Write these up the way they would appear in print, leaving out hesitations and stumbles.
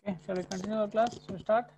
Okay, shall we continue our class? Shall we start?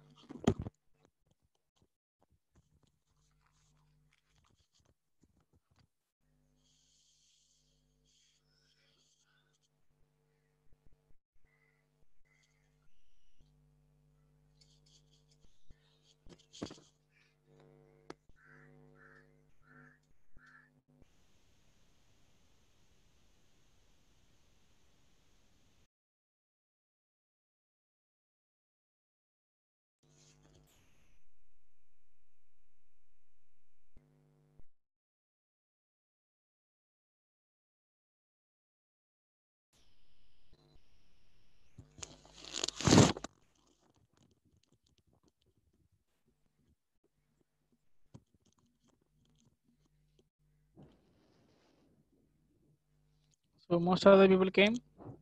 So most of the people came.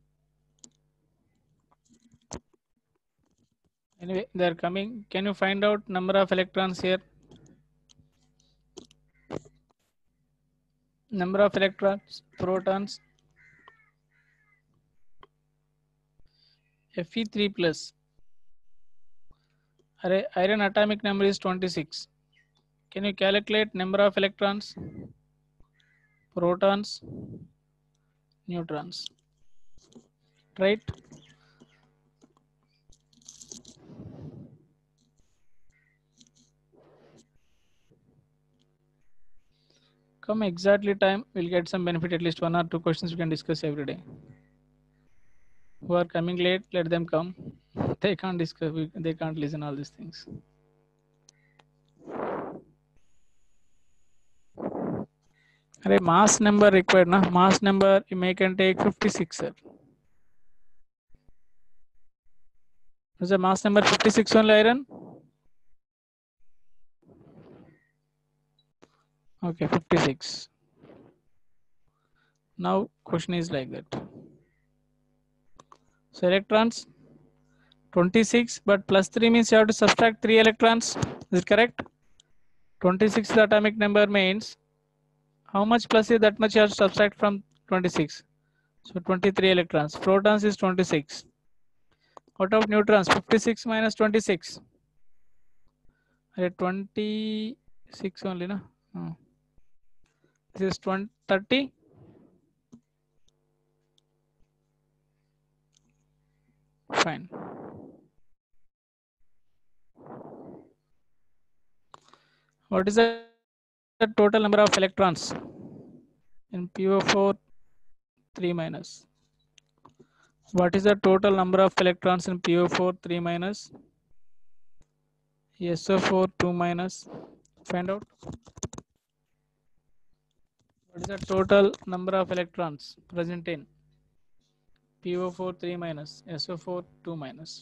Anyway, they are coming. Can you find out number of electrons here? Number of electrons, protons, Fe3 plus. Iron atomic number is 26. Can you calculate number of electrons, protons, neutrons? Right? Come exactly time. We'll get some benefit. At least 1 or 2 questions we can discuss every day. Who are coming late, let them come. They can't discuss. They can't listen all these things. Array mass number required na, mass number you may can take 56 sir. Is the mass number 56 only iron? Okay, 56. Now question is like that. So electrons 26, but plus 3 means you have to subtract 3 electrons. Is it correct? 26 the atomic number means how much plus is that much you have to subtract from 26. So 23 electrons. Protons is 26. What of neutrons? 56 minus 26. 26 only na. This is 30. Fine. What is the total number of electrons in PO4 3 minus? What is the total number of electrons in PO4 3 minus? SO4 2 minus? Find out. What is the total number of electrons present in PO4 3 minus, SO4 2 minus?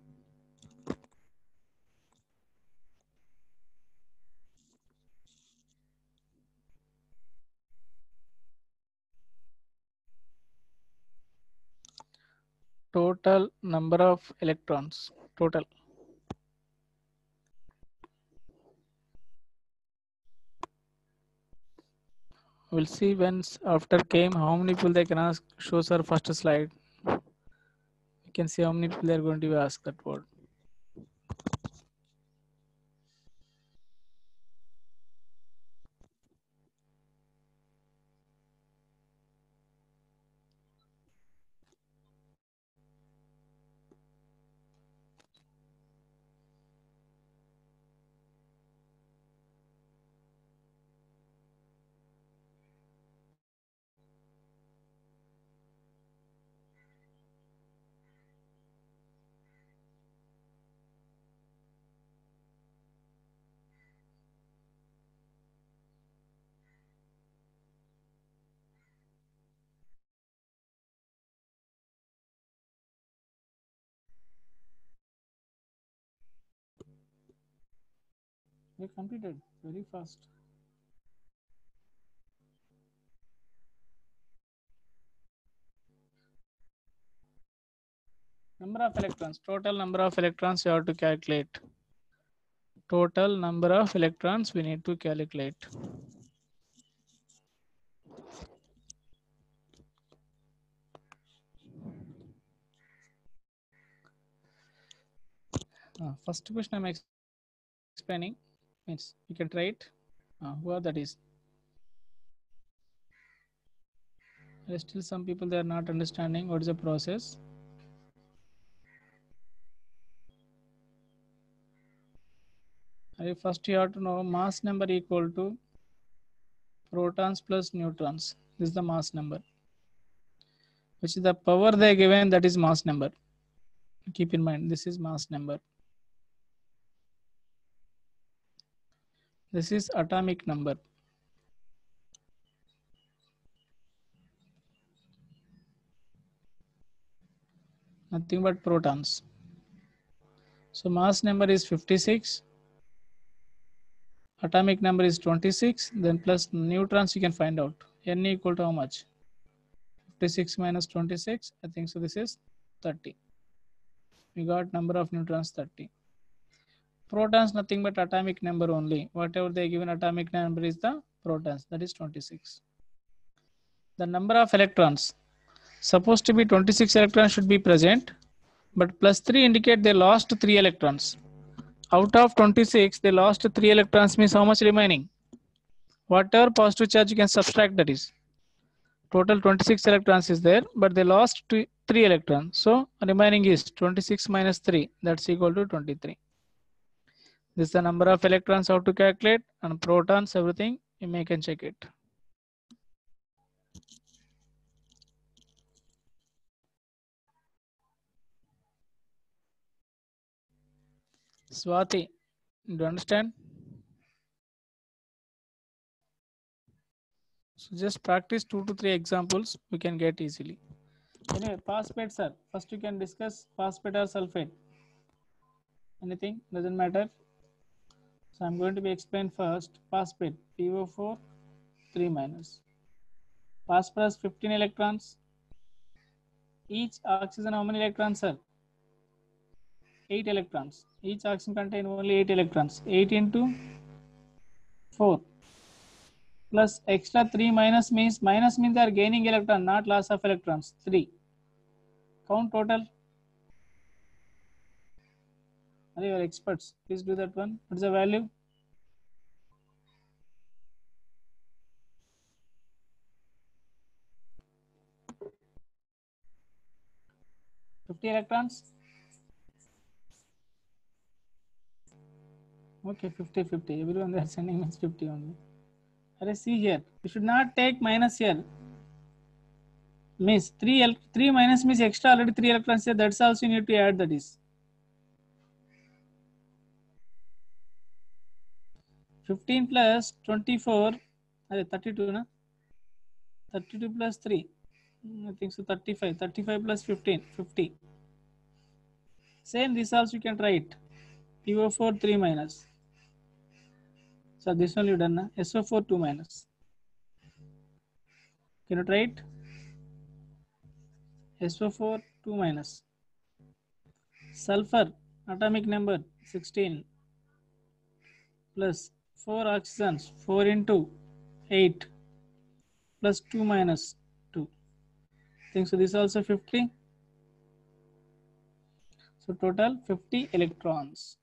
Total number of electrons. Total. We'll see once after came how many people they can ask. Shows our first slide. You can see how many people they are going to ask that word. We completed very fast. Number of electrons. Total number of electrons you have to calculate. Total number of electrons we need to calculate. First question I'm explaining means you can try it. Who are that is? There are still some people they are not understanding what is the process. First you have to know mass number equal to protons plus neutrons. This is the mass number, which is the power they given, that is mass number. Keep in mind this is mass number. This is atomic number. Nothing but protons. So mass number is 56. Atomic number is 26. Then plus neutrons you can find out. N equal to how much? 56 minus 26. I think so. This is 30. We got number of neutrons 30. Protons nothing but atomic number only. Whatever they given atomic number is the protons. That is 26. The number of electrons. Supposed to be 26 electrons should be present. But plus 3 indicate they lost 3 electrons. Out of 26, they lost 3 electrons means how much remaining? Whatever positive charge you can subtract, that is. Total 26 electrons is there, but they lost 3 electrons. So remaining is 26 minus 3. That's equal to 23. This is the number of electrons how to calculate, and protons, everything you may can check it. Swati, do you understand? So just practice 2 to 3 examples, we can get easily. Anyway, phosphate, sir. First you can discuss phosphate or sulfate. Anything, doesn't matter. So I'm going to be explain first phosphate, PO4 3 minus. Phosphorus 15 electrons. Each oxygen how many electrons, sir? 8 electrons. Each oxygen contain only 8 electrons. 8 into 4 plus extra 3 minus means they are gaining electron, not loss of electrons. 3. Count total. Are you experts? Please do that one. What is the value? 50 electrons. Okay, 50, 50. Everyone they are sending means 50 only. See here. You should not take minus here. Means 3 minus means extra already 3 electrons here. That's also you need to add, that is. 15 plus 24. 32, na? 32 plus 3. I think so 35. 35 plus 15. 50. Same this also you can try it. PO4 3 minus. So this one you done, na? SO4 2 minus. Can you try it? SO4 2 minus. Sulfur atomic number 16 plus 4 oxygens 4 into 8 plus 2 minus 2. Think so this is also 50. So total 50 electrons.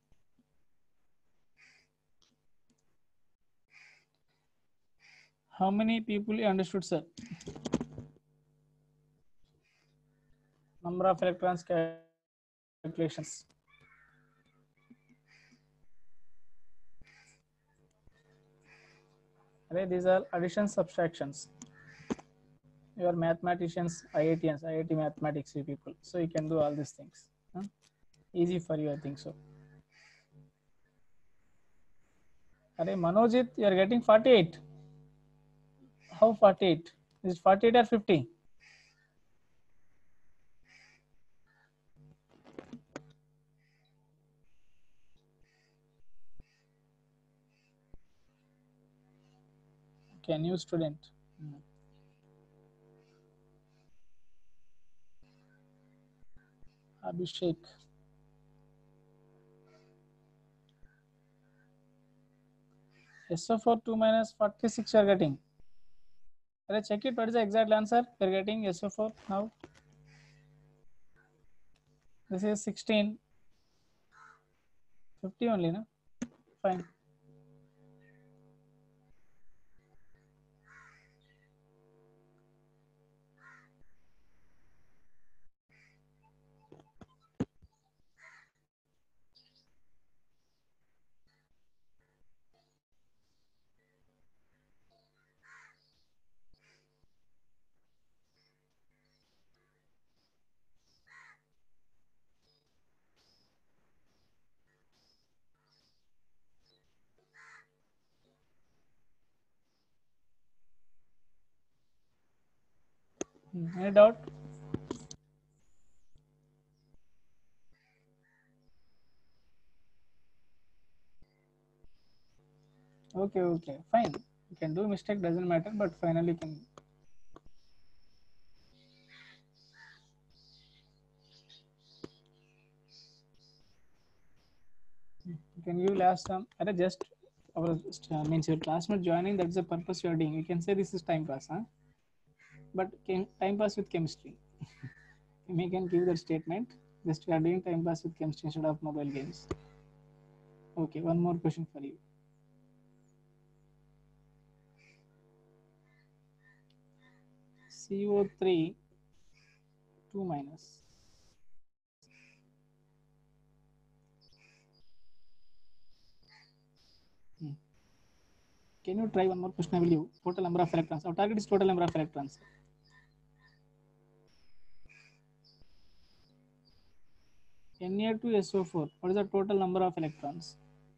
How many people you understood, sir? Number of electrons calculations. Okay, these are addition subtractions. You are mathematicians, IITians, IIT mathematics people. So you can do all these things. Huh? Easy for you, I think so. Arey Manojit, you are getting 48. How 48? Is it 48 or 50? Okay, new student. Abhishek. SO4 2 minus 46 you are getting. Check it. What is the exact answer? You are getting SO4 now. This is 16. 50 only, no? Fine. Any doubt? Okay, fine. You can do mistake, doesn't matter, but finally can. You can give last sum. Just our means your classmate joining. That's the purpose you are doing. You can say this is time pass, huh? But time pass with chemistry. You can give that statement. Just we are doing time pass with chemistry instead of mobile games. Okay, one more question for you. CO3 2 minus. Can you try one more question? I will give total number of electrons. Our target is total number of electrons. Na2SO4. What is the total number of electrons?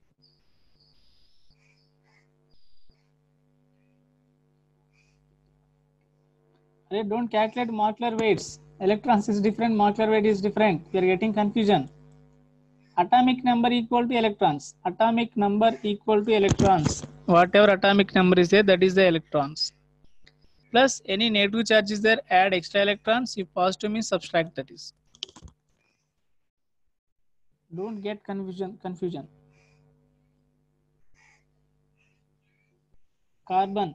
Don't calculate molecular weights. Electrons is different, molecular weight is different. We are getting confusion. Atomic number equal to electrons. Atomic number equal to electrons. Whatever atomic number is there, that is the electrons. Plus any negative charge is there, add extra electrons. If positive means subtract that is. Don't get confusion. Carbon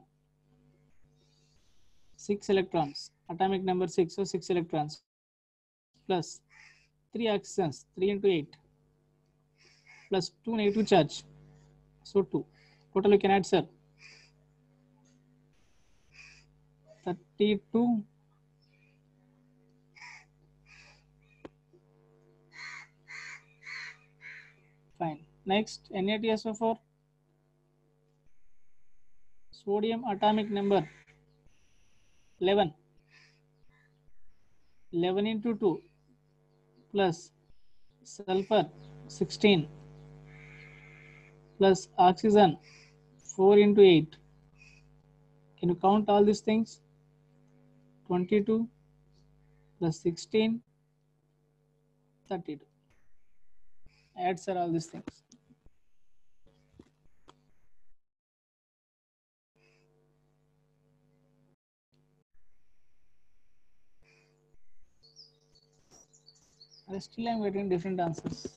6 electrons. Atomic number 6, so 6 electrons. Plus 3 oxygens, 3 into 8. Plus 2 negative charge. So 2. Total you can add, sir. 32. Fine. Next, Na2SO4. Sodium atomic number 11. 11 into 2 plus sulfur 16 plus oxygen 4 into 8. Can you count all these things? 22 plus 16, 32. Add, sir, all these things. Still I'm getting different answers.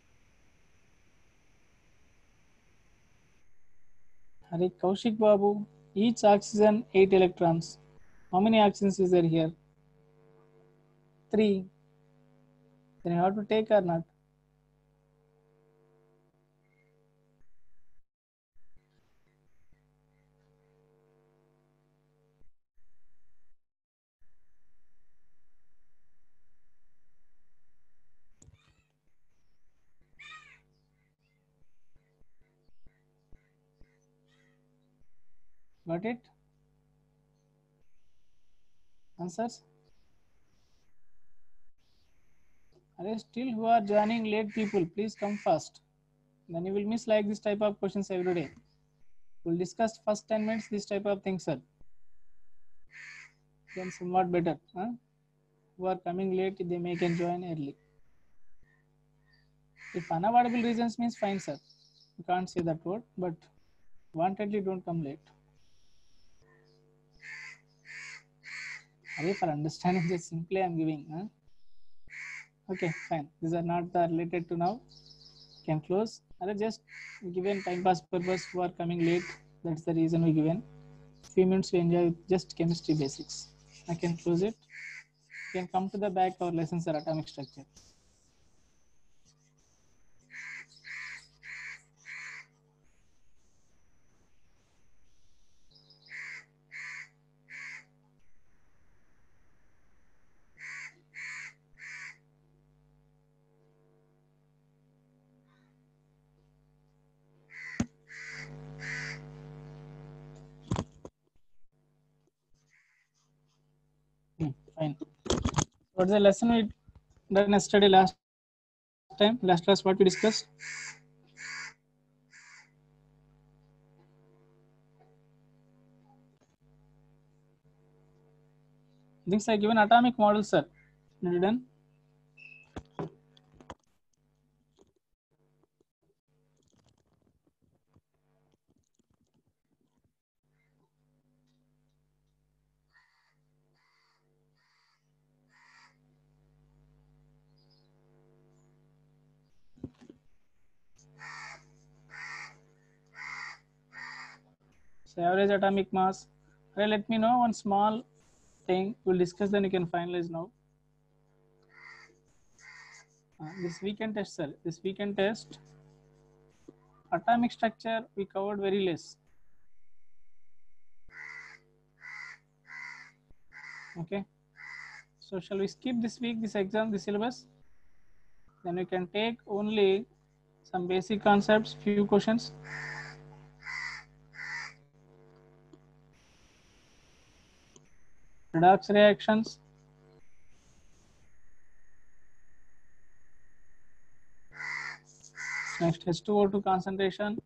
Hare Kaushik Babu, each oxygen 8 electrons. How many oxygens is there here? 3. Then you have to take or not? Got it? Answers? Are still who are joining late people, please come fast. Then you will miss like this type of questions every day. We'll discuss first 10 minutes this type of things, sir. Then somewhat better. Huh? Who are coming late, they may can join early. If unavoidable reasons means fine, sir. You can't say that word, but wantedly don't come late. For understanding, just simply I'm giving. Huh? Okay, fine. These are not related to now. Can close. Just given time pass purpose who are coming late. That's the reason we given. Few minutes to enjoy just chemistry basics. I can close it. You can come to the back. Our lessons are atomic structure. What's the lesson we done yesterday last time? Last class, what we discussed? Things are given atomic model, sir. Did you done? So average atomic mass. Okay, let me know one small thing. We'll discuss, then you can finalize now. This weekend test, sir. This weekend test, atomic structure we covered very less. Okay. So shall we skip this week, this exam, this syllabus? Then we can take only some basic concepts, few questions. Redox reactions. Next H2O2 concentration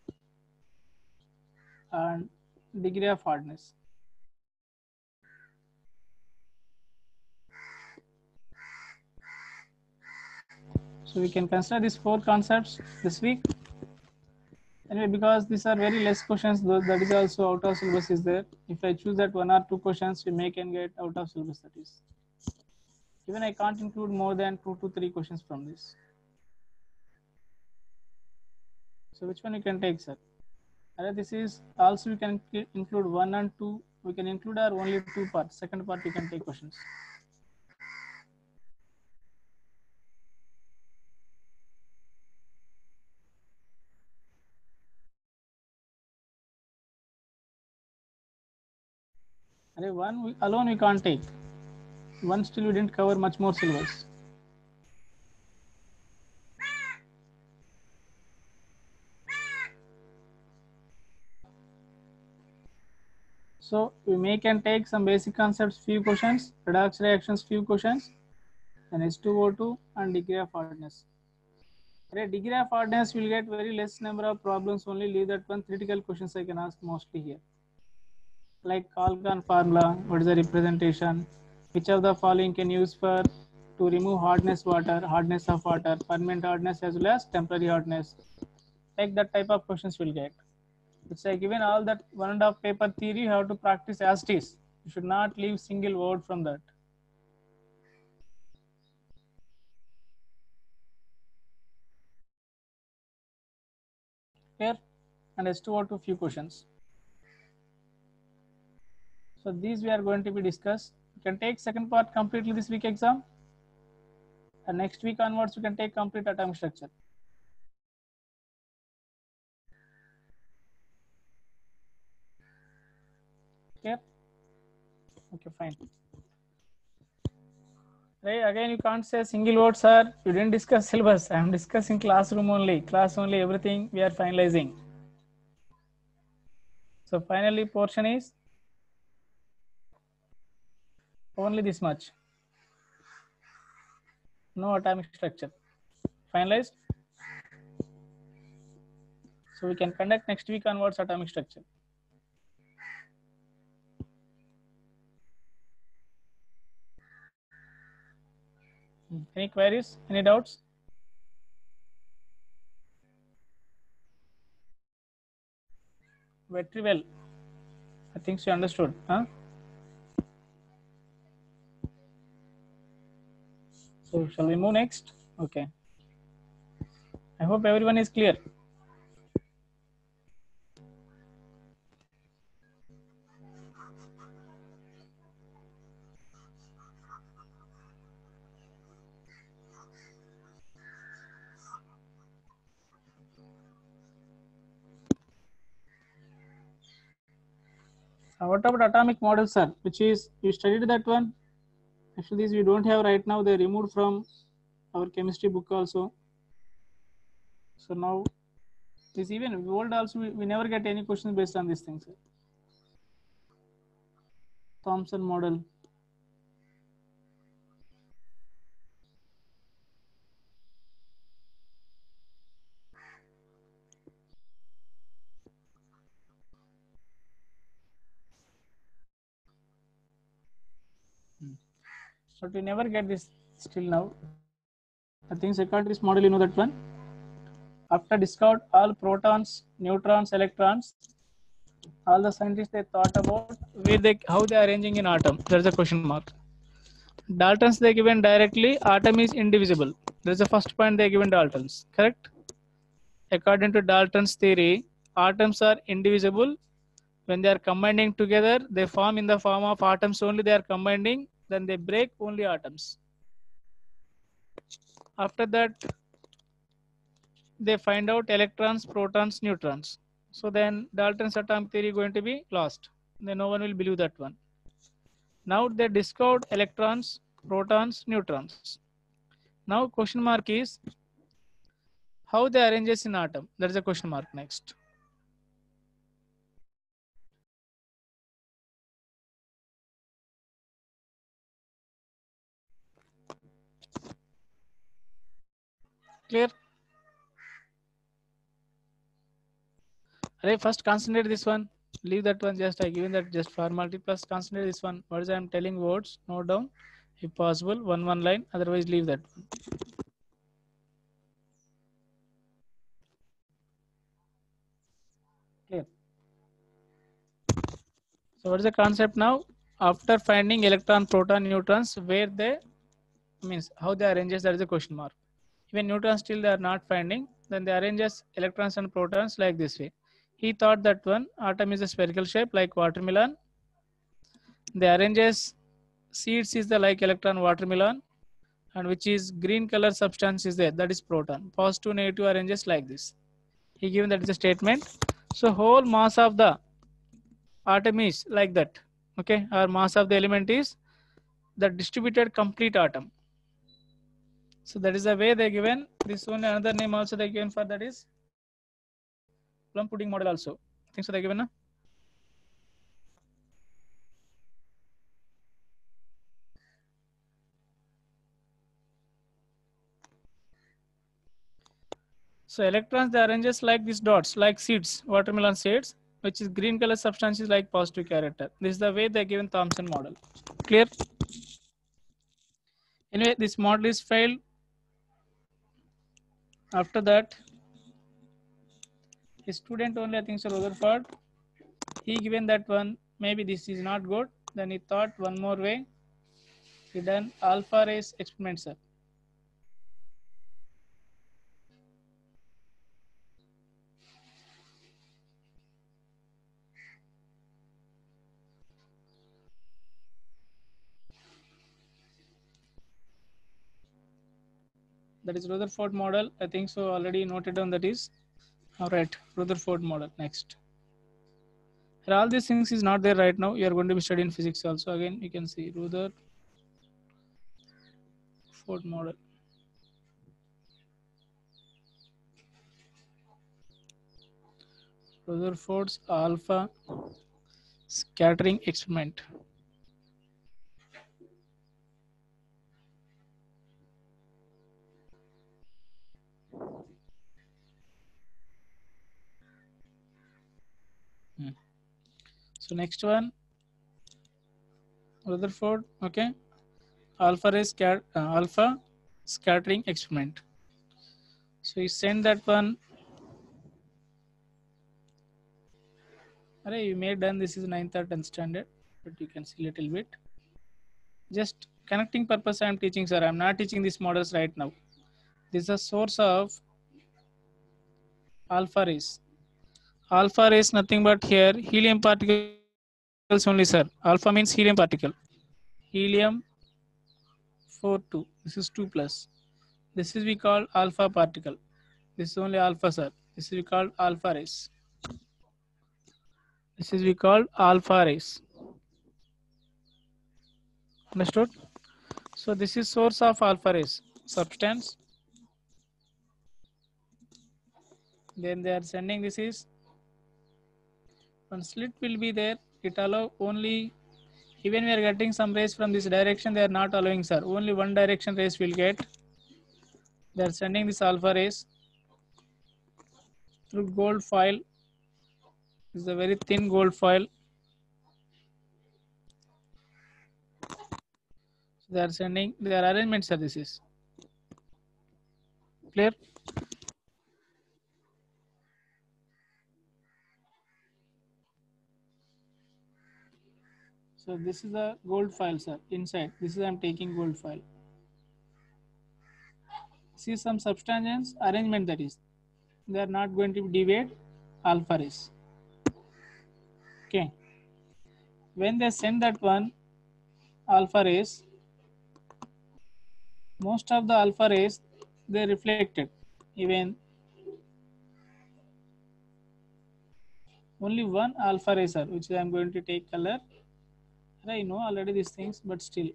and degree of hardness. So we can consider these four concepts this week. Anyway, because these are very less questions, though, that is also out of syllabus is there. If I choose that one or two questions, we may can get out of syllabus, that is. Even I can't include more than 2 to 3 questions from this. So which one you can take, sir? This is also we can include 1 and 2. We can include our only 2 parts. Second part we can take questions. One alone we can't take. One still we didn't cover much more syllabus. So we may can take some basic concepts, few questions, redox reactions, few questions, then H2O2 and degree of hardness. Degree of hardness will get very less number of problems, only leave that one theoretical questions I can ask mostly here. Like Kalkan formula, what is the representation, which of the following can use for to remove hardness of water, permanent hardness as well as temporary hardness. Like that type of questions will get. It's like given all that 1.5 paper theory, you have to practice as it is. You should not leave single word from that. Here and H2O2 few questions. So these we are going to be discussed. You can take second part completely this week exam. And next week onwards, you can take complete atomic structure. Okay. Okay, fine. Right, again you can't say single word, sir. You didn't discuss syllabus. I am discussing classroom only. Class only, everything we are finalizing. So finally portion is only this much. No atomic structure. Finalized. So we can conduct next week onwards atomic structure. Any queries? Any doubts? Very well. I think you understood. Huh? So shall we move next? Okay. I hope everyone is clear. What about atomic model, sir? Which is you studied that one? Actually, these we don't have right now. They removed from our chemistry book also. So now this even old also we never get any questions based on these things. Sir. Thomson model. but we never get this still now. I think according to this model, you know that one. After discovered all protons, neutrons, electrons, all the scientists they thought about how they are arranging in atom. There is a question mark. Daltons they given directly. Atom is indivisible. There is the first point they given Daltons. Correct. According to Dalton's theory, atoms are indivisible. When they are combining together, they form in the form of atoms only. They are combining, then they break only atoms. After that, they find out electrons, protons, neutrons. So then Dalton's atomic theory is going to be lost. Then no one will believe that one. Now they discovered electrons, protons, neutrons. Now question mark is how they arranges in atom. That is a question mark next. Clear? Array, first concentrate this one. Leave that one. Just I given that just formality. Plus concentrate this one. What is I am telling words? Note down if possible. One line. Otherwise leave that one. Clear? So what is the concept now? After finding electron, proton, neutrons, where they means how they arranges, that is a question mark. Even neutrons still they are not finding, then they arranges electrons and protons like this way. He thought that one atom is a spherical shape like watermelon. They arranges seeds is the like electron watermelon, and which is green color substance is there, that is proton. Positive negative arranges like this. He given that is a statement. So whole mass of the atom is like that. Okay, our mass of the element is the distributed complete atom. So that is the way they given. This one another name also they given for that is plum pudding model also. I think so they given. So electrons they arranges like these dots, like seeds, watermelon seeds, which is green color substances like positive character. This is the way they given Thomson model. Clear? Anyway, this model is failed. After that, a student only, I think so, Rutherford, he given that one, maybe this is not good. Then he thought one more way. He done alpha rays experiment, sir. That is Rutherford model. I think so already noted down that is. All right, Rutherford model next. And all these things is not there right now. You are going to be studying physics also. Again, you can see Rutherford model. Rutherford's alpha scattering experiment. So next one, Rutherford, okay, alpha scattering experiment. So you send that one. Array, you may done this is 9th or 10th standard, but you can see little bit. Just connecting purpose I am teaching, sir. I am not teaching these models right now. This is a source of alpha rays. Alpha rays nothing but here helium particles only, sir. Alpha means helium particle. Helium 4 2. This is 2 plus. This is we call alpha particle. This is only alpha, sir. This is we call alpha rays. This is we call alpha rays. Understood? So this is source of alpha rays substance. Then they are sending this is one slit will be there. It allow only even we are getting some rays from this direction. They are not allowing, sir. Only one direction rays will get. They are sending this alpha rays through gold foil. This is a very thin gold foil. They are sending their arrangement services. Clear? So this is the gold file, sir. Inside this is I'm taking gold file. See some substance arrangement, that is they are not going to deviate alpha rays. Okay. When they send that one alpha rays, most of the alpha rays they reflected. Even only one alpha ray, sir, which I'm going to take color. I know already these things, but still.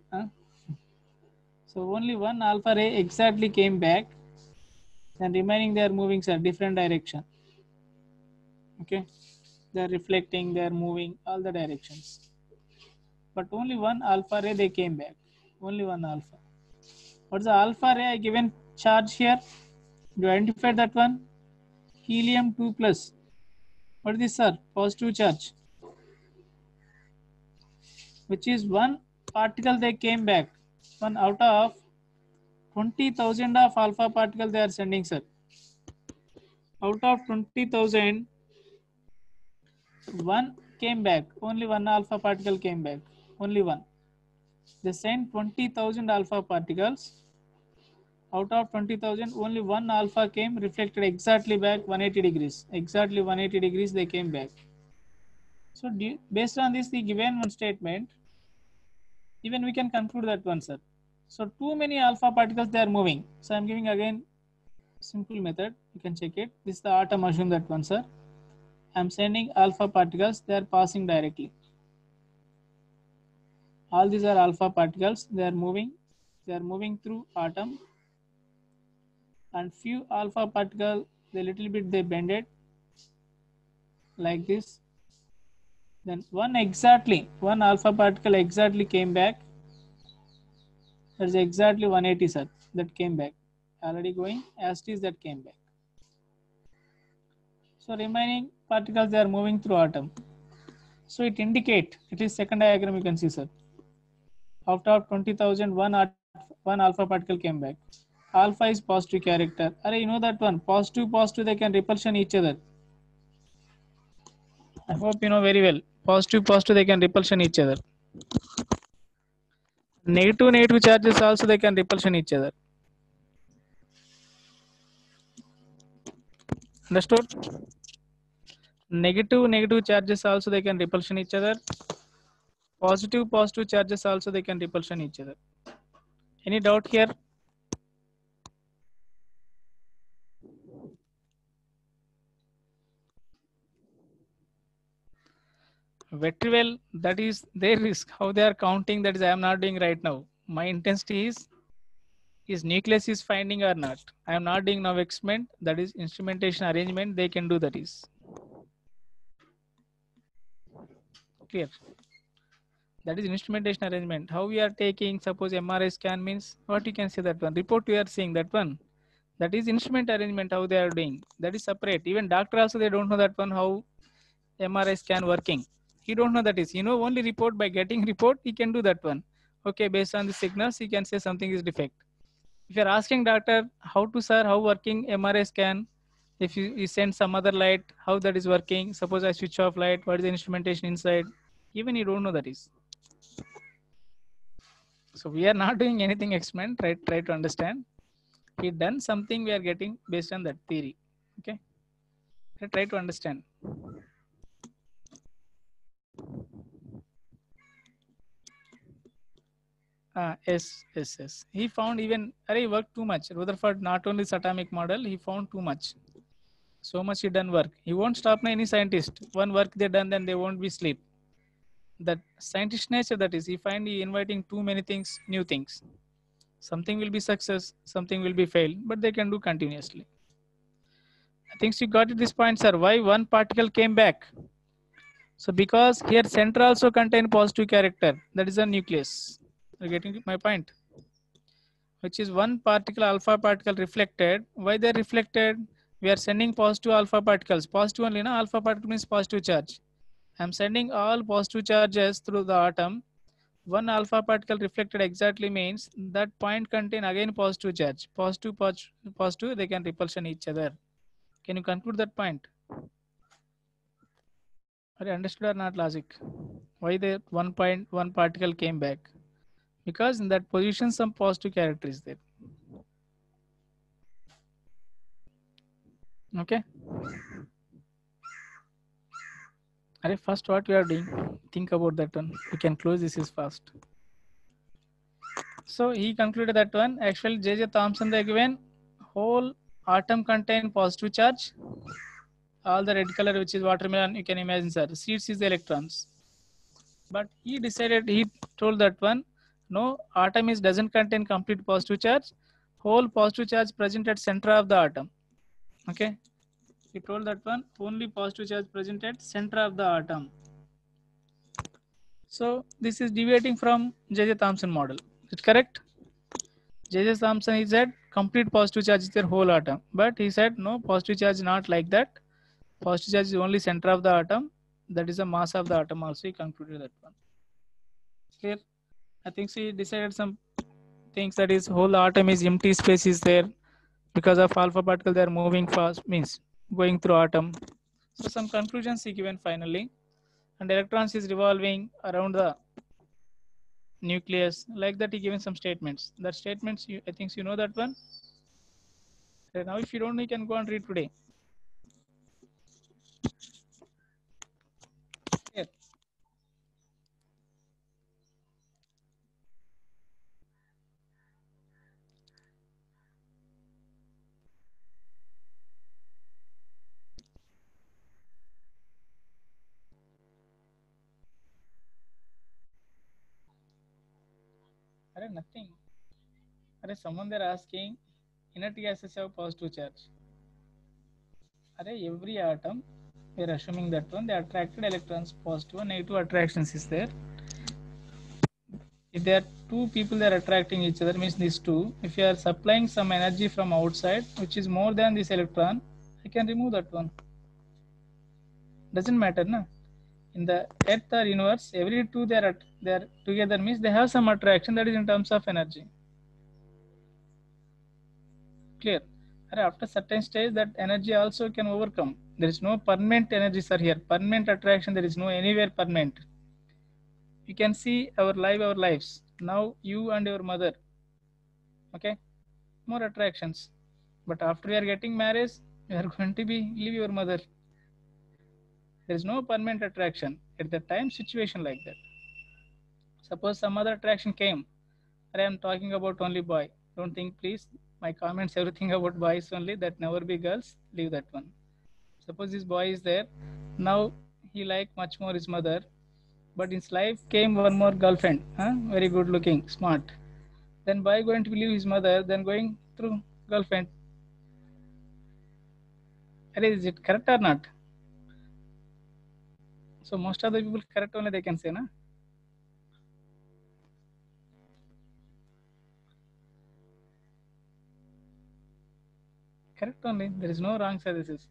So only one alpha ray exactly came back, and remaining they are moving, sir, different direction. Okay, they are reflecting, they are moving all the directions. But only one alpha ray they came back. Only one alpha. What's the alpha ray I given charge here? Do you identify that one? Helium 2 plus. What is this, sir? Positive charge. Which is one particle they came back. One out of 20,000 of alpha particle they are sending, sir. Out of 20,000, one came back. Only one alpha particle came back. Only one. They sent 20,000 alpha particles. Out of 20,000, only one alpha came, reflected exactly back 180 degrees. Exactly 180 degrees they came back. So based on this, the given one statement, even we can conclude that one, sir. So too many alpha particles they are moving. So I'm giving again simple method. You can check it. This is the atom, assume that one, sir. I'm sending alpha particles. They are passing directly. All these are alpha particles. They are moving. They are moving through atom. And few alpha particle, they little bit they bend it like this. Then one alpha particle exactly came back. That's exactly 180, sir. That came back. Already going as it is, that came back. So remaining particles they are moving through atom. So it indicate, it is second diagram you can see, sir. Out of 20,000, one alpha particle came back. Alpha is positive character. You know that one. Positive, they can repulsion each other. I hope you know very well. Positive, they can repulsion each other. Negative charges also they can repulsion each other. Understood? Negative charges also they can repulsion each other. Positive charges also they can repulsion each other. Any doubt here? Very well, that is their risk. How they are counting, that is I am not doing right now. My intensity is nucleus is finding or not. I am not doing now experiment, that is instrumentation arrangement they can do, that is. Clear? That is instrumentation arrangement. How we are taking, suppose MRI scan means, what you can say that one. Report we are seeing that one. That is instrument arrangement, how they are doing. That is separate. Even doctor also they don't know that one, how MRI scan working. He don't know that is. You know only report, by getting report, he can do that one. Okay, based on the signals, he can say something is defect. If you're asking doctor, how to, sir, how working MRI scan, if you send some other light, how that is working, suppose I switch off light, what is the instrumentation inside, even you don't know that is. So we are not doing anything experiment, try to understand. He done something, we are getting based on that theory. Okay, try to understand. Yes. He found even, he worked too much. Rutherford, not only this atomic model, he found too much. So much he done work. He won't stop any scientist. One work they done, then they won't be sleep. That scientist nature, that is, he inviting too many things, new things. Something will be success, something will be fail, but they can do continuously. I think you got it this point, sir. Why one particle came back? So because here center also contain positive character, that is a nucleus. You're getting my point? Which is one particle, alpha particle reflected. Why they reflected? We are sending positive alpha particles. Positive only, na? Alpha particle means positive charge. I'm sending all positive charges through the atom. one alpha particle reflected exactly means that point contain again positive charge. Positive, they can repulsion each other. Can you conclude that point? Are you understood or not logic? Why the one particle came back? Because in that position some positive character is there. Okay. Are first what we are doing? Think about that one. We can close this is fast. So he concluded that one. Actually, J.J. Thomson they given whole atom contain positive charge. All the red color which is watermelon, you can imagine, sir. Seeds is the electrons. But he decided, he told that one, no, atom is doesn't contain complete positive charge. Whole positive charge present at center of the atom. Okay. He told that one, only positive charge present at center of the atom. So this is deviating from J.J. Thomson model. Is it correct? J.J. Thomson he said complete positive charge is their whole atom. But he said no, positive charge is not like that. Positive charge is only center of the atom. That is the mass of the atom also. He concluded that one. Clear? I think she decided some things that is whole atom is empty space is there because of alpha particle they are moving fast means going through atom. So some conclusions he given finally, and electrons is revolving around the nucleus like that. He given some statements. That statements you, I think you know that one. Okay, now if you don't, you can go and read today. Here. Are nothing. Are someone they're asking inert gases have positive charge. Are every atom we are assuming that one they attracted electrons, positive and negative attractions is there. If there are two people that are attracting each other means these two, if you are supplying some energy from outside which is more than this electron, I can remove that one. Doesn't matter, na? In the earth or universe, every two they are together means they have some attraction that is in terms of energy. Clear? After certain stage that energy also can overcome. There is no permanent energies are here. Permanent attraction, there is no anywhere permanent. You can see our lives. Now you and your mother. Okay? More attractions. But after you are getting married, you are going to be leave your mother. There is no permanent attraction at the time situation like that. Suppose some other attraction came. I am talking about only boy. Don't think please. My comments everything about boys only. That never be girls. Leave that one. Suppose this boy is there. Now he like much more his mother. But in his life came one more girlfriend. Very good looking, smart. Then boy going to leave his mother. Then going through girlfriend. Is it correct or not? So most of the people correct only they can say, na? Correct only. There is no wrong services.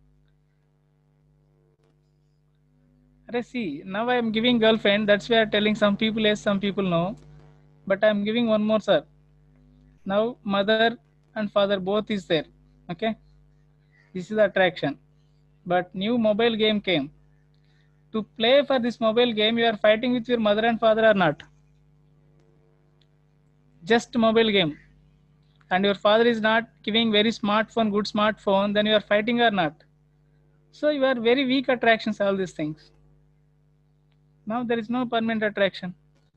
See, now I am giving girlfriend. That's why I am telling some people yes, some people no. But I am giving one more, sir. Now mother and father both is there. Okay. This is the attraction. But new mobile game came. To play for this mobile game, you are fighting with your mother and father or not? Just mobile game. And your father is not giving very smartphone, good smartphone, then you are fighting or not? So you are very weak attractions, all these things. Now there is no permanent attraction.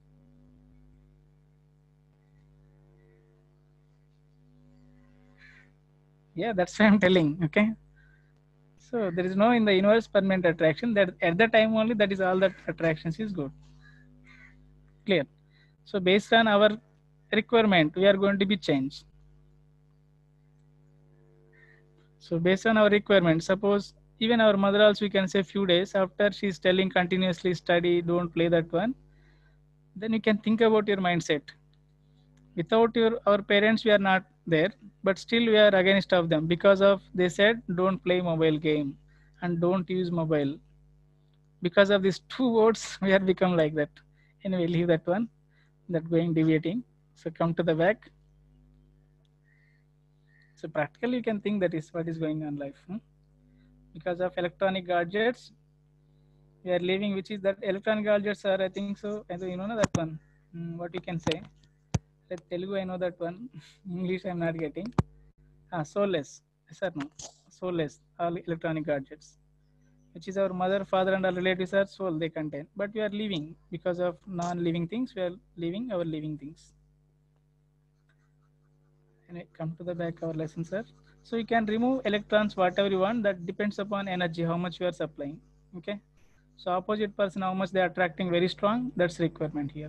Yeah, that's why I'm telling. Okay. So there is no in the universe permanent attraction. That at the time only that is all that attractions is good. Clear. So based on our requirement, we are going to be changed. So based on our requirement, suppose even our mother also we can say few days after she's telling continuously study, don't play that one. Then you can think about your mindset. Without our parents, we are not there, but still we are against of them because of they said don't play mobile game and don't use mobile. Because of these two words, we have become like that. Anyway, leave that one, that going deviating. So come to the back. So practically you can think that is what is going on life. Because of electronic gadgets, we are living, which is that electronic gadgets are, I think so, and you know that one. What you can say? That Telugu, I know that one. English, I'm not getting. Soulless. Yes or no? Soulless. All electronic gadgets, which is our mother, father, and our relatives are soul they contain. But we are living because of non-living things. We are living our living things. And I come to the back our lesson, sir. So you can remove electrons whatever you want. That depends upon energy, how much you are supplying. Okay. So opposite person, how much they are attracting very strong. That's requirement here.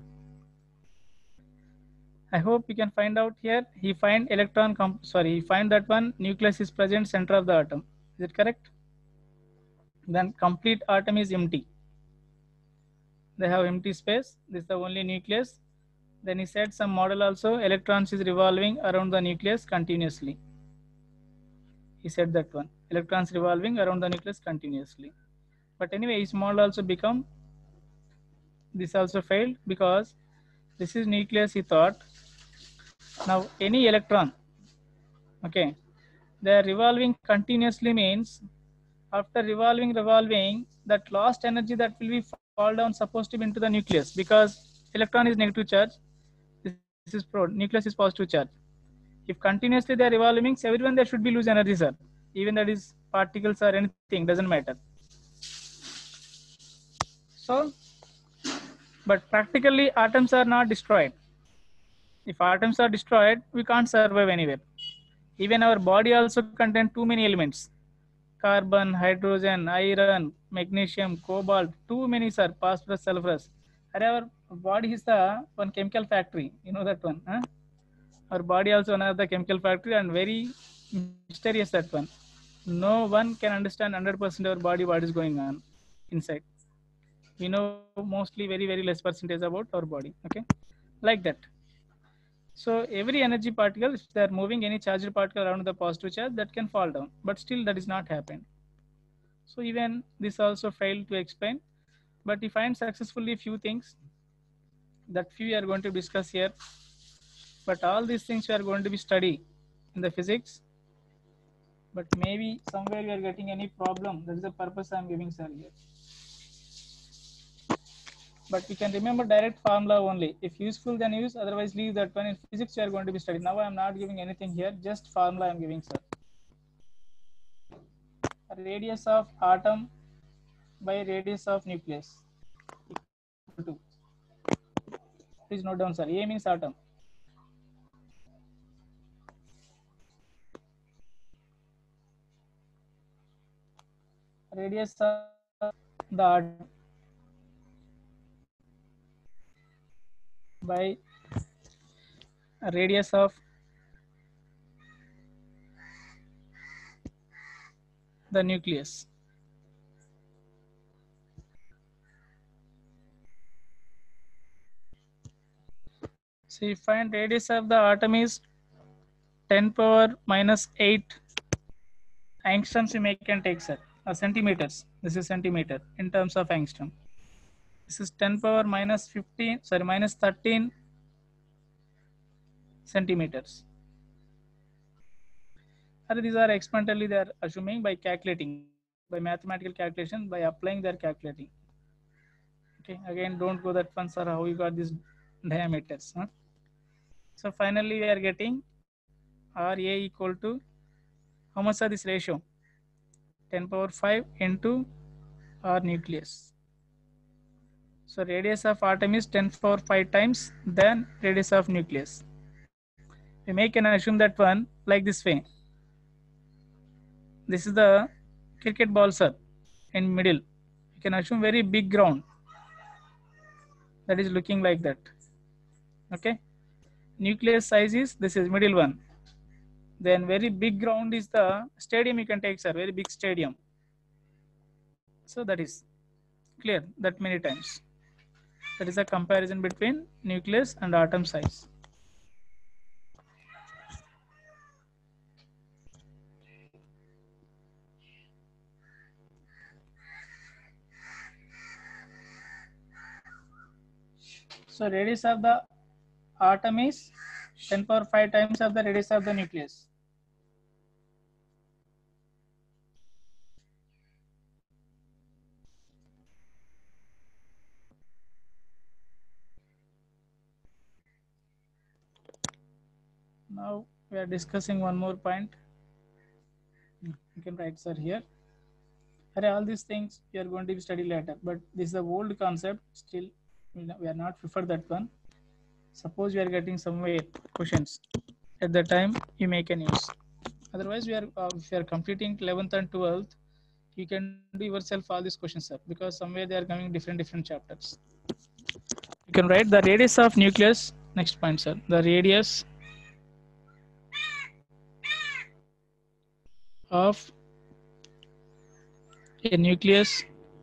I hope you can find out here. He find electron. He find that one nucleus is present center of the atom. Is it correct? Then complete atom is empty. They have empty space. This is the only nucleus. Then he said some model also electrons is revolving around the nucleus continuously. He said that one electrons revolving around the nucleus continuously. But anyway, his model also become, this also failed because this is nucleus he thought. Now any electron, okay, they are revolving continuously means after revolving, that lost energy that will be fall down supposed to be into the nucleus because electron is negative charge. This is nucleus is positive charge. If continuously they are revolving, everyone there should be lose energy, sir. Even that is particles or anything, doesn't matter. So, but practically atoms are not destroyed. If atoms are destroyed, we can't survive anywhere. Even our body also contains too many elements: carbon, hydrogen, iron, magnesium, cobalt, too many, sir, phosphorus, sulfurous. And our body is the one chemical factory. You know that one, huh? Our body also another chemical factory and very mysterious that one. No one can understand 100% our body what is going on inside. We know mostly very less percentage about our body. Okay, like that. So every energy particle, if they are moving any charged particle around the positive charge, that can fall down. But still that is not happened. So even this also failed to explain. But he finds successfully few things. That few we are going to discuss here. But all these things we are going to be study in the physics. But maybe somewhere we are getting any problem. That is the purpose I am giving, sir, here. But we can remember direct formula only. If useful, then use. Otherwise, leave that one. In physics, we are going to be studying. Now I am not giving anything here. Just formula I am giving, sir. Radius of atom by radius of nucleus equal to. Please note down, sir. A means atom. Radius of the atom by radius of the nucleus. So you find radius of the atom is 10 power minus 8 angstroms you can take, sir. Centimeters. This is centimeter in terms of angstrom. This is 10 power minus 15, sorry, minus 13 centimeters. And these are experimentally they are assuming by calculating, by mathematical calculation, by applying they are calculating. Okay, again, don't go that fun, sir, how you got these diameters. Huh? So finally, we are getting RA equal to, how much are this ratio? 10 power 5 into R nucleus. So radius of atom is 10 power 5 times than radius of nucleus. We make an assume that one like this way. This is the cricket ball, sir, in middle. You can assume very big ground that is looking like that. Okay. Nucleus size is, this is middle one. Then very big ground is the stadium you can take, sir, very big stadium. So that is clear that many times. That is a comparison between nucleus and atom size. So radius of the atom is 10 power 5 times of the radius of the nucleus. Now we are discussing one more point. You can write sir here. All these things we are going to study later, but this is the old concept. Still, we are not prefer that one. Suppose we are getting somewhere questions at the time, you make an use. Otherwise, we are if you are completing 11th and 12th, you can do yourself all these questions, sir, because somewhere they are coming different chapters. You can write the radius of nucleus. Next point, sir. The radius of a nucleus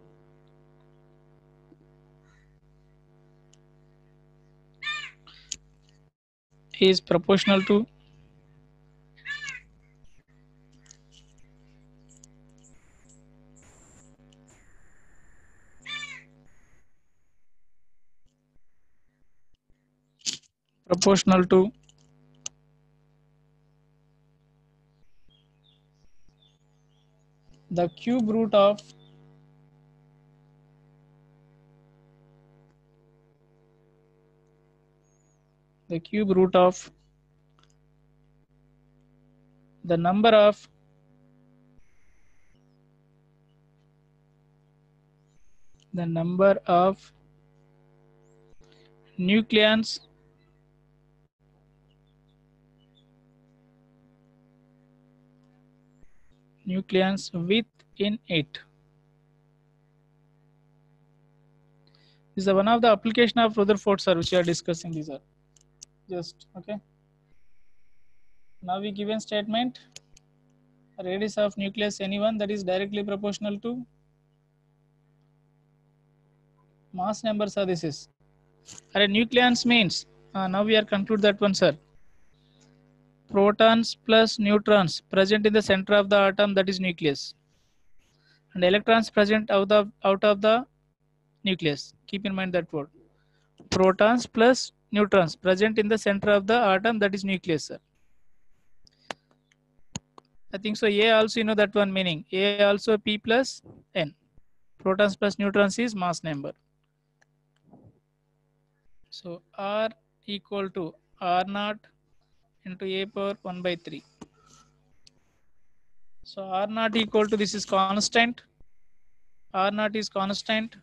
is proportional to the cube root of the number of nucleons within it. This is one of the application of Rutherford, sir, which we are discussing. These are just okay. Now we given statement radius of nucleus anyone that is directly proportional to mass number, sir. This is nucleons means now we are conclude that one, sir. Protons plus neutrons present in the center of the atom, that is nucleus, and electrons present out of the nucleus. Keep in mind that word. Protons plus neutrons present in the center of the atom, that is nucleus, sir. I think so. A also you know that one meaning. A also P plus N. Protons plus neutrons is mass number. So R equal to R naught into A power 1 by 3. So R naught equal to, this is constant. R naught is constant.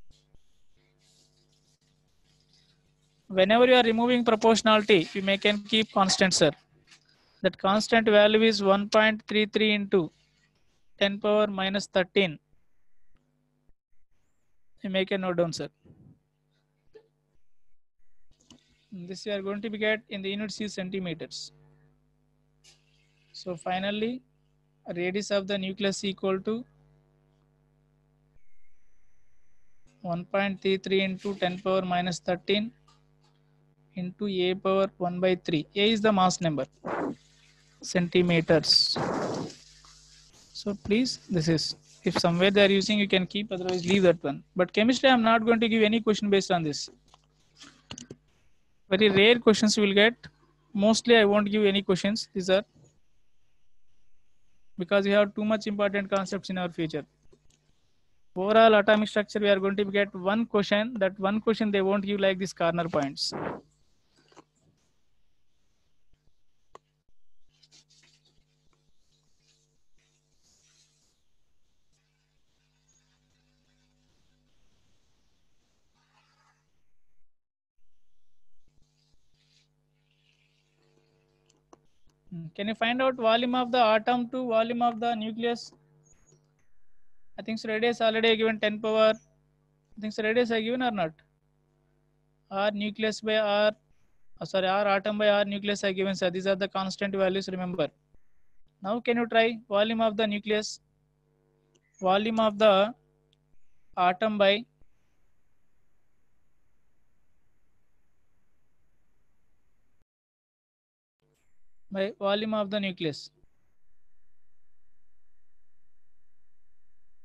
Whenever you are removing proportionality, you can keep constant, sir. That constant value is 1.33 into 10 power minus 13. You make a note down, sir. This you are going to be get in the units is centimeters. So finally, radius of the nucleus equal to 1.33 into 10 power minus 13 into A power 1 by 3. A is the mass number, centimeters. So please, this is, if somewhere they are using, you can keep, otherwise leave that one. But chemistry, I am not going to give any question based on this. Very rare questions you will get. Mostly I won't give any questions. These are because we have too much important concepts in our future. Overall atomic structure, we are going to get one question. That one question they won't give like these corner points. Can you find out volume of the atom to volume of the nucleus? I think so radius already given 10 power. I think so radius are given or not? R nucleus by R, R atom by R nucleus are given, sir. These are the constant values, remember. Now can you try volume of the nucleus? Volume of the atom by volume of the nucleus.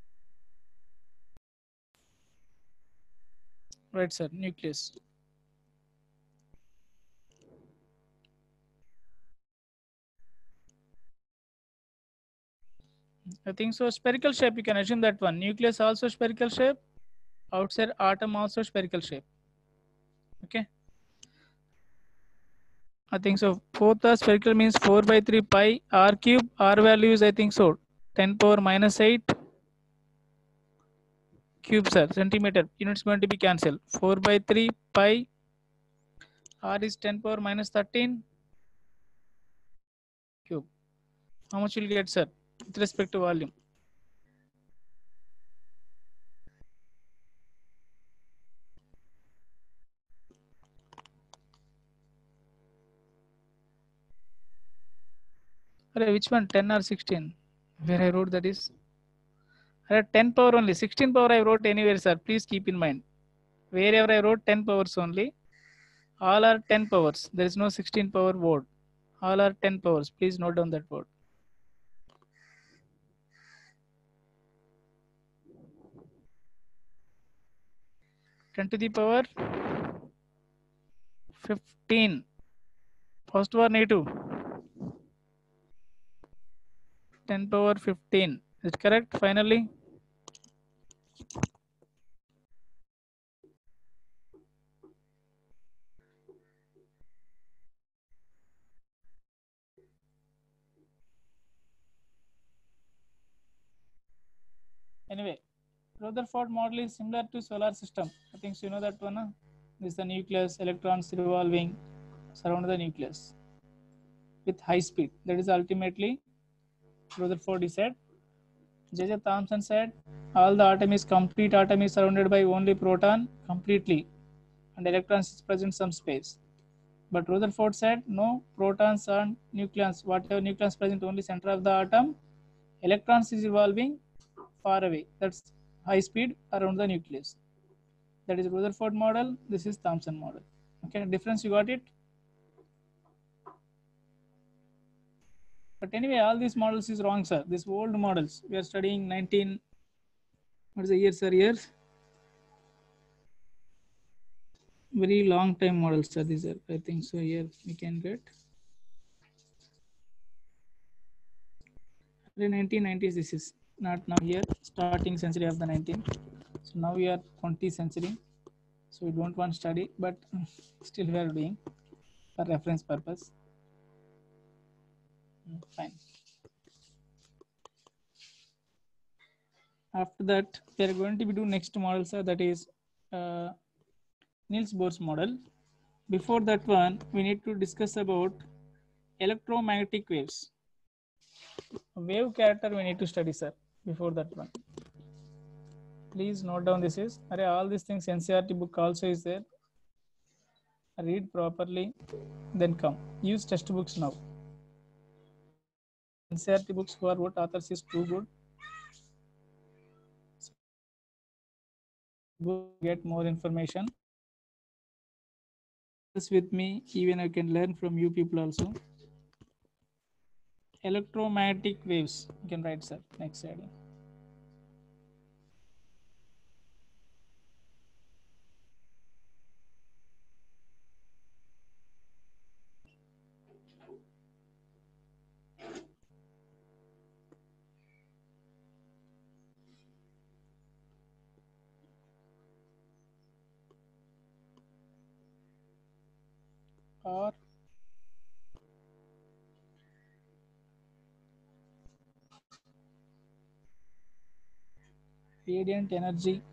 Right, sir, nucleus. I think so. Spherical shape, you can assume that one. Nucleus also spherical shape. Outside atom also spherical shape. Okay. I think so. Both are spherical means 4 by 3 pi r cube. R value is I think so 10 power minus 8 cube, sir. Centimeter. Units going to be cancelled. 4 by 3 pi. R is 10 power minus 13 cube. How much will you get, sir, with respect to volume? Which one? 10 or 16? Where I wrote that is? 10 power only. 16 power I wrote anywhere, sir. Please keep in mind. Wherever I wrote 10 powers only, all are 10 powers. There is no 16 power word. All are 10 powers. Please note down that word. 10 to the power 15. Positive or negative? 10 power 15. Is it correct finally? Anyway, Rutherford model is similar to solar system. I think so you know that one. This is the nucleus, electrons revolving surround the nucleus with high speed. That is ultimately Rutherford is said. J.J. Thomson said all the atom is complete atom is surrounded by only proton completely and electrons is present some space. But Rutherford said no, protons and nucleons, whatever nucleons present only center of the atom, electrons is evolving far away. That's high speed around the nucleus. That is Rutherford model. This is Thomson model. Okay, difference you got it. But anyway, all these models is wrong, sir. These old models we are studying 19. What is the year, sir? Years. Very long time models, sir. These are. I think so. Here we can get. The 1990s. This is not now here. Starting century of the 19th. So now we are 20th century. So we don't want to study, but still we are doing for reference purpose. Fine. After that, we are going to be do next model, sir. That is Niels Bohr's model. Before that one, we need to discuss about electromagnetic waves. Wave character we need to study, sir. Before that one, please note down this is. All these things NCERT book also is there. Read properly, then come. Use textbooks now. NCERT books who are what authors is too good. Get more information. This with me, even I can learn from you people also. Electromagnetic waves. You can write, sir. Next slide. Or radiant energy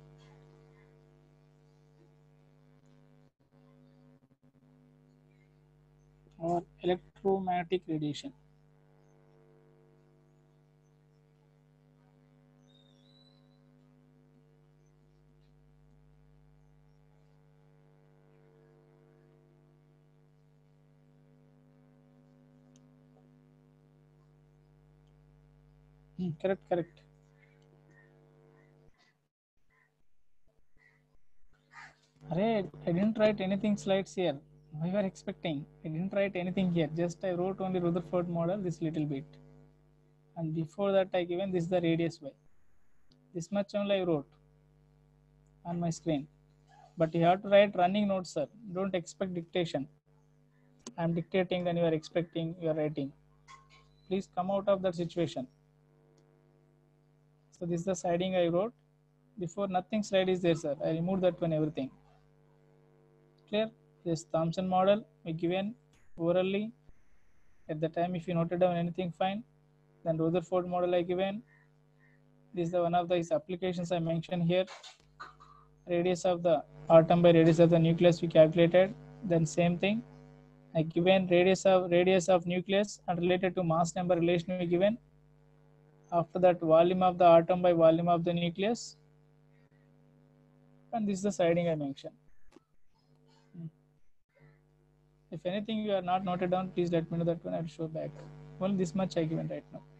or electromagnetic radiation. Correct, correct. I didn't write anything slides here. We were expecting. I didn't write anything here. Just I wrote only Rutherford model, this little bit. And before that, I given this the radius y. This much only I wrote on my screen. But you have to write running notes, sir. Don't expect dictation. I'm dictating, then you are expecting, you are writing. Please come out of that situation. So this is the siding I wrote. Before nothing slide is there, sir. I removed that one, everything. Clear? This Thomson model we given orally. At the time, if you noted down anything, fine. Then Rutherford model I given. This is the one of these applications I mentioned here. Radius of the atom by radius of the nucleus we calculated. Then same thing. I given radius of nucleus and related to mass number relation we given. After that, volume of the atom by volume of the nucleus. And this is the siding I mentioned. If anything you are not noted down, please let me know, that one I will show back. Only this much I given right now.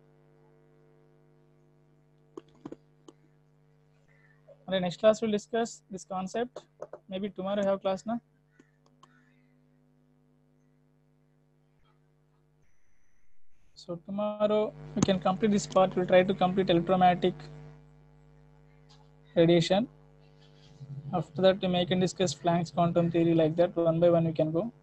Okay, next class we'll discuss this concept. Maybe tomorrow have class now. So tomorrow we can complete this part. We'll try to complete electromagnetic radiation. After that, we may can discuss Planck's quantum theory, like that. One by one we can go.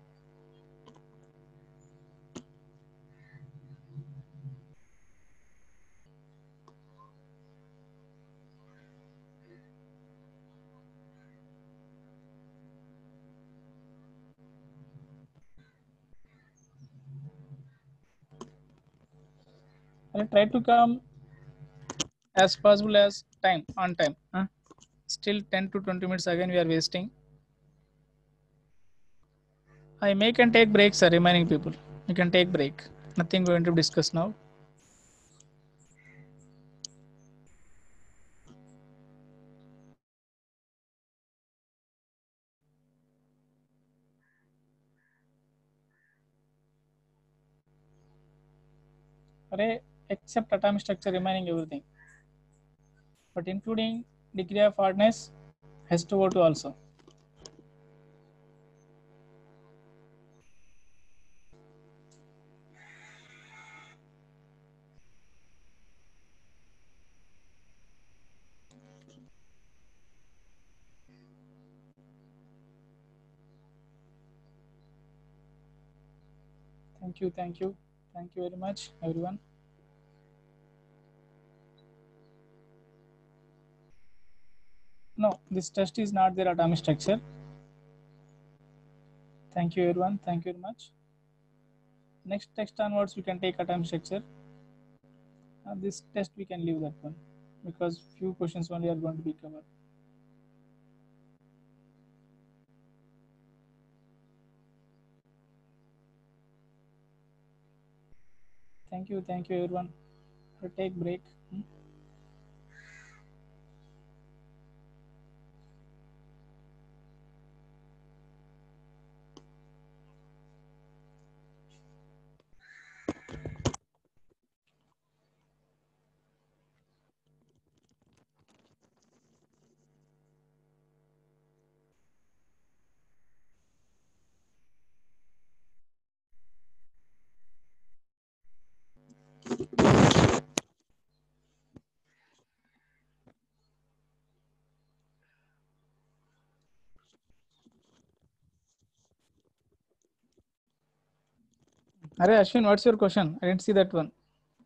I'll try to come as possible as time on time. Still 10 to 20 minutes again we are wasting. I may can take breaks, sir. Remaining people, you can take break. Nothing going to discuss now. Array except atomic structure, remaining everything, but including degree of hardness, H2O2 also. Thank you, thank you, thank you very much, everyone. No, this test is not their atomic structure. Thank you, everyone. Thank you very much. Next text onwards, we can take atomic structure. This test we can leave that one because few questions only are going to be covered. Thank you, everyone. Take break. Array Ashwin, what's your question? I didn't see that one.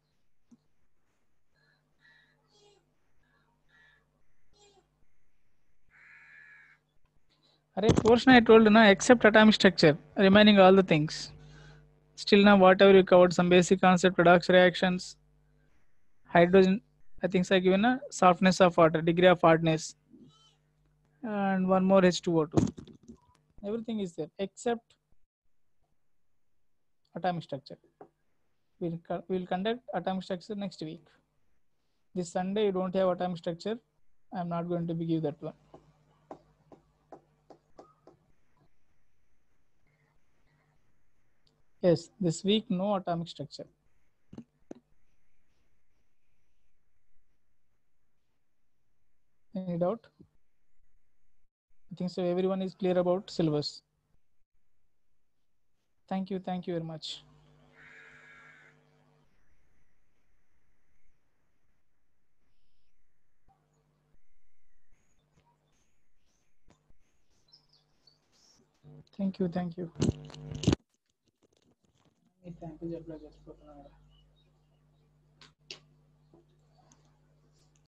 Array portion I told na, except atomic structure, remaining all the things. Still now whatever you covered, some basic concept, redox reactions, hydrogen, I think I given a softness of water, degree of hardness, and one more H2O2. Everything is there except atomic structure. We'll conduct atomic structure next week. This Sunday you don't have atomic structure. I'm not going to be give that one. Yes, this week no atomic structure. Any doubt? I think so. Everyone is clear about syllabus. Thank you very much. Thank you.